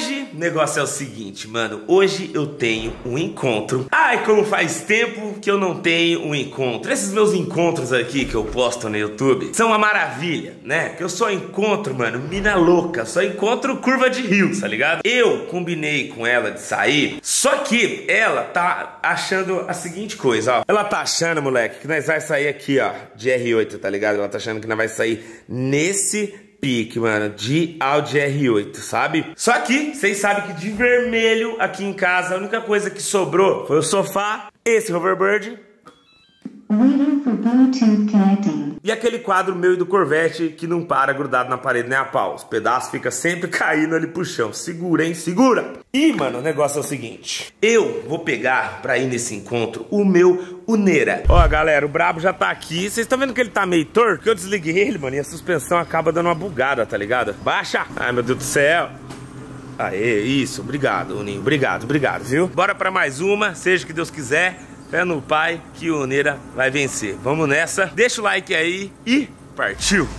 Hoje, o negócio é o seguinte, mano. Hoje eu tenho um encontro. Ai, como faz tempo que eu não tenho um encontro. Esses meus encontros aqui que eu posto no YouTube são uma maravilha, né? Que eu só encontro, mano, mina louca. Só encontro curva de rio, tá ligado? Eu combinei com ela de sair, só que ela tá achando a seguinte coisa, ó. Ela tá achando, moleque, que nós vai sair aqui, ó, de R8, tá ligado? Ela tá achando que nós vai sair nesse pique, mano, de Audi R8, sabe? Só que, vocês sabem que de vermelho aqui em casa, a única coisa que sobrou foi o sofá, esse hoverbird e aquele quadro meu e do Corvette que não para grudado na parede nem a pau. Os pedaços ficam sempre caindo ali pro chão. Segura, hein? Segura! E, mano, o negócio é o seguinte. Eu vou pegar pra ir nesse encontro o meu Uneira. Ó, galera, o brabo já tá aqui. Vocês estão vendo que ele tá meio torto? Que eu desliguei ele, mano, e a suspensão acaba dando uma bugada, tá ligado? Baixa! Ai, meu Deus do céu! Aê, isso. Obrigado, Uninho. Obrigado, obrigado, viu? Bora pra mais uma, seja o que Deus quiser. Fé no pai que o Uneira vai vencer. Vamos nessa. Deixa o like aí e partiu.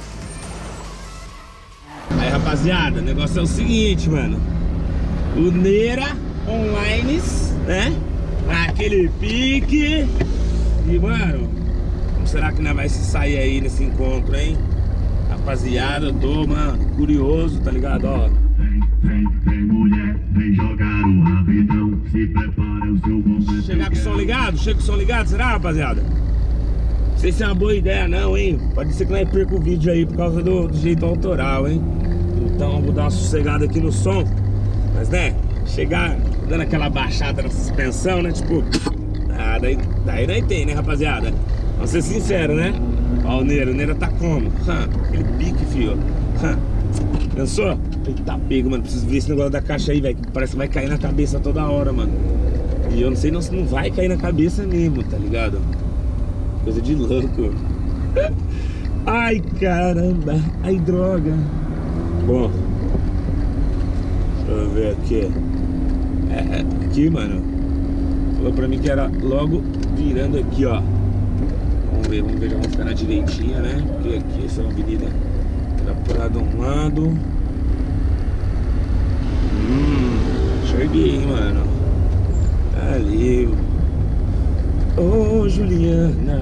Aí, rapaziada, o negócio é o seguinte, mano. Uneira online, né? Aquele pique. E, mano, como será que nós vai se sair aí nesse encontro, hein? Rapaziada, eu tô, mano, curioso, tá ligado? Ó. Vem mulher, vem jogar o rabidão. Se prepara o seu momento. Chegar com o som ligado? Chega com o som ligado, será, rapaziada? Não sei se é uma boa ideia não, hein? Pode ser que nós perca o vídeo aí por causa do jeito autoral, hein? Então eu vou dar uma sossegada aqui no som. Mas, né, chegar dando aquela baixada na suspensão, né? Tipo, daí tem, né, rapaziada? Vamos ser sinceros, né? Ó, o Neira tá como? Aquele pique, filho. Pensou? Eita, pego, mano. Preciso ver esse negócio da caixa aí, velho. Parece que vai cair na cabeça toda hora, mano. E eu não sei se não vai cair na cabeça mesmo, tá ligado? Coisa de louco. Ai, caramba. Ai, droga. Bom, deixa eu ver aqui. Aqui, mano. Falou pra mim que era logo virando aqui, ó. Vamos ver, já vamos ficar na direitinha, né? Porque aqui essa é uma avenida por lá de um lado. Cheguei, hein, mano. Ali. Ô, Juliana.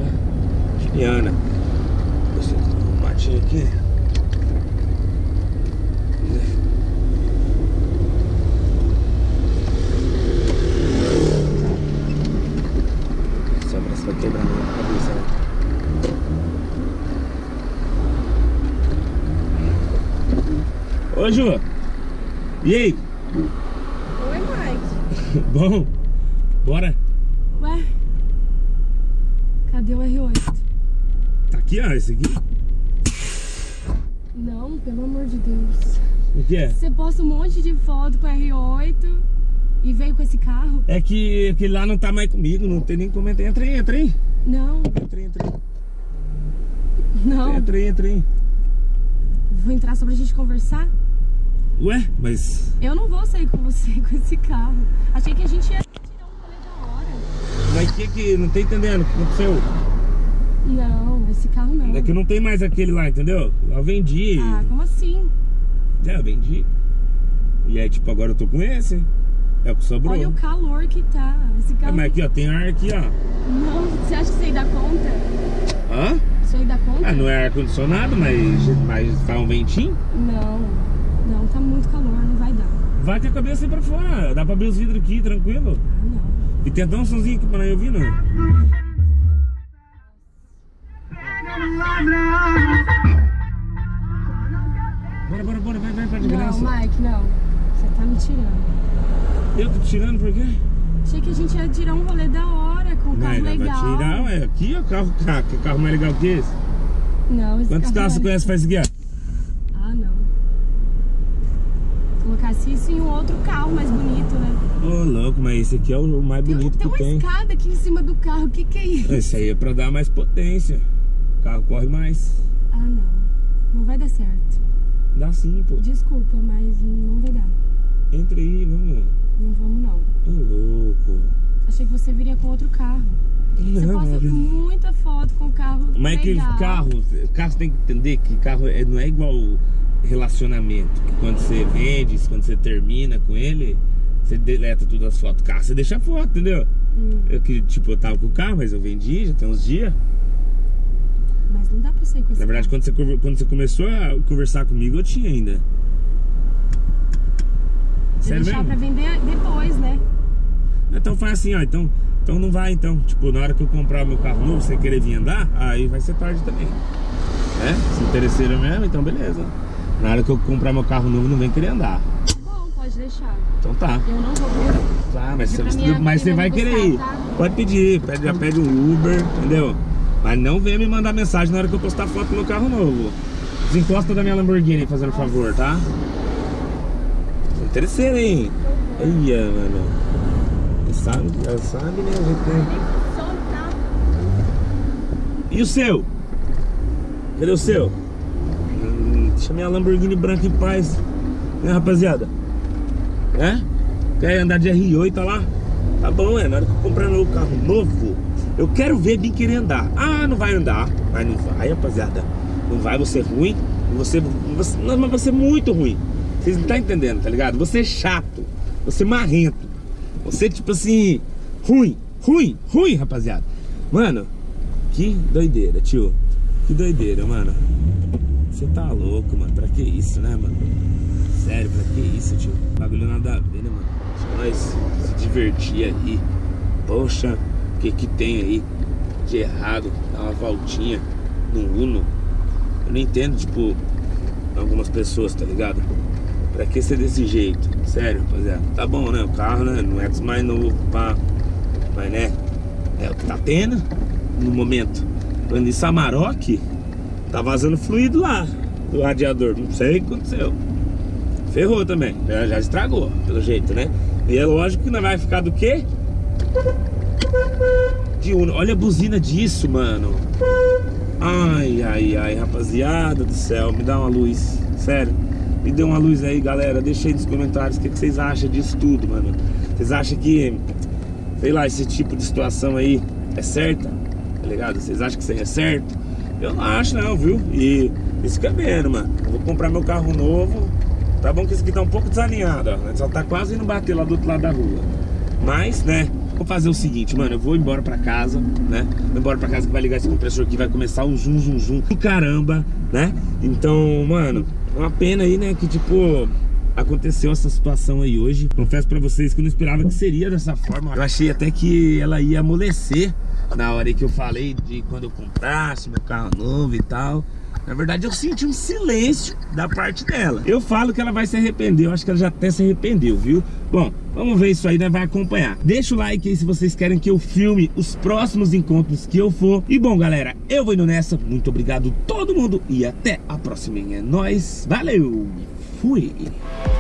Você tem um matinho aqui. Esse abraço vai quebrar na minha cabeça, né? Ô, Ju. E aí? Oi, Mike. Bom, bora. Ué? Cadê o R8? Tá aqui, ó, esse aqui. Não, pelo amor de Deus. O que é? Você posta um monte de foto com o R8 e veio com esse carro? É que aquele lá não tá mais comigo, não tem nem como entrar. Entra aí. Não. Entra aí. Não. Entra aí. Vou entrar só pra gente conversar? Ué, mas... Eu não vou sair com você com esse carro. Achei que a gente ia tirar um rolê da hora. Mas que não tá entendendo o que aconteceu? Não, esse carro não. É que não tem mais aquele lá, entendeu? Eu vendi. Ah, como assim? Eu vendi. E aí, tipo, agora eu tô com esse. É o que sobrou. Olha o calor que tá. Esse carro... Mas aqui, ó, tem ar aqui, ó. Não, você acha que isso aí dá conta? Hã? Isso aí dá conta? Ah, não é ar-condicionado, mas faz um ventinho. Não, tá muito calor, não vai dar. Vai com a cabeça aí pra fora. Dá pra abrir os vidros aqui, tranquilo. Ah, não. E tem até um somzinho aqui pra nós ouvir, não? Bora, vai de graça. Não, Mike, não. Você tá me tirando. Eu tô te tirando por quê? Achei que a gente ia tirar um rolê da hora, com um carro legal. Vai tirar, é aqui, ó, carro mais legal que esse. Não, esse Quantos carros você conhece faz seguir? Ah, não. Colocasse isso em um outro carro mais bonito, né? Ô, louco, mas esse aqui é o mais bonito que tem. Tem uma escada aqui em cima do carro, o que é isso? Esse aí é pra dar mais potência. O carro corre mais. Ah, não. Não vai dar certo. Dá sim, pô. Desculpa, mas não vai dar. Entra aí, vamos. Não vamos, não. Ô, louco. Achei que você viria com outro carro. Você posta muita foto com carro mas legal. Carro você tem que entender que carro não é igual relacionamento, que quando você vende, quando você termina com ele, você deleta todas as fotos do carro, você deixa a foto, entendeu? Eu que, tipo, eu tava com o carro, mas eu vendi, já tem uns dias. Mas não dá pra sair com esse Na verdade, carro. quando você começou a conversar comigo, eu tinha ainda. Você Sério deixar mesmo? pra vender depois, né? Então faz assim, ó, então não vai, então. Tipo, na hora que eu comprar o meu carro novo, você querer vir andar, aí vai ser tarde também. Se interesseram mesmo, então beleza. Na hora que eu comprar meu carro novo, não vem querer andar. Bom, pode deixar. Então tá. Eu não vou ver. Tá, mas Pra você, minha mas você prima vai me querer ir. buscar, tá? Pode pedir, já pede um Uber, entendeu? Mas não venha me mandar mensagem na hora que eu postar foto do meu carro novo. Desencosta da minha Lamborghini, fazendo favor, tá? Interesseiro, hein? Eia, mano. Sabe, né? A gente tem... E o seu? Cadê o seu? Deixa minha Lamborghini branca em paz, né, rapaziada? Quer andar de R8 lá? Tá bom, na hora que eu comprar um carro novo, eu quero ver bem querer andar. Ah, não vai andar. Mas não vai, rapaziada. Não vai, você é ruim. Você é muito ruim. Vocês não estão entendendo, tá ligado? Você é chato. Você é marrento. Você, tipo assim, ruim, rapaziada. Mano, que doideira, tio. Que doideira, mano. Você tá louco, mano. Pra que isso, né, mano? Sério, pra que isso, tio? Bagulho nada a ver, né, mano? Deixa nós se divertir aí. Poxa, o que tem aí de errado? Dar uma voltinha no Uno. Eu não entendo, tipo, algumas pessoas, tá ligado? Pra que ser desse jeito? Sério, rapaziada. Tá bom, né? O carro, né? Não é dos mais novo, pá. Mas, né? É o que tá tendo no momento. Quando isso Amarok, tá vazando fluido lá do radiador. Não sei o que aconteceu. Ferrou também. Já estragou, pelo jeito, né? E é lógico que não vai ficar do quê? De Uno. Olha a buzina disso, mano. Ai, rapaziada do céu. Me dá uma luz. Sério. Me dê uma luz aí, galera. Deixa aí nos comentários o que vocês acham disso tudo, mano. Vocês acham que, sei lá, esse tipo de situação aí é certa? Tá ligado? Vocês acham que isso aí é certo? Eu não acho não, viu? E isso que é vendo, mano. Eu vou comprar meu carro novo. Tá bom que esse aqui tá um pouco desalinhado, ó. Só tá quase indo bater lá do outro lado da rua. Mas, né, vou fazer o seguinte, mano. Eu vou embora pra casa, né? Vou embora pra casa que vai ligar esse compressor aqui. Vai começar um zum do caramba, né? Então, mano, é uma pena aí, né? Que tipo... aconteceu essa situação aí hoje. Confesso pra vocês que eu não esperava que seria dessa forma. Eu achei até que ela ia amolecer na hora que eu falei de quando eu comprasse meu carro novo e tal. Na verdade eu senti um silêncio da parte dela. Eu falo que ela vai se arrepender. Eu acho que ela já até se arrependeu, viu? Bom, vamos ver isso aí, né? Vai acompanhar. Deixa o like aí se vocês querem que eu filme os próximos encontros que eu for. E bom, galera, eu vou indo nessa. Muito obrigado todo mundo e até a próxima. É nóis. Valeu! Fui!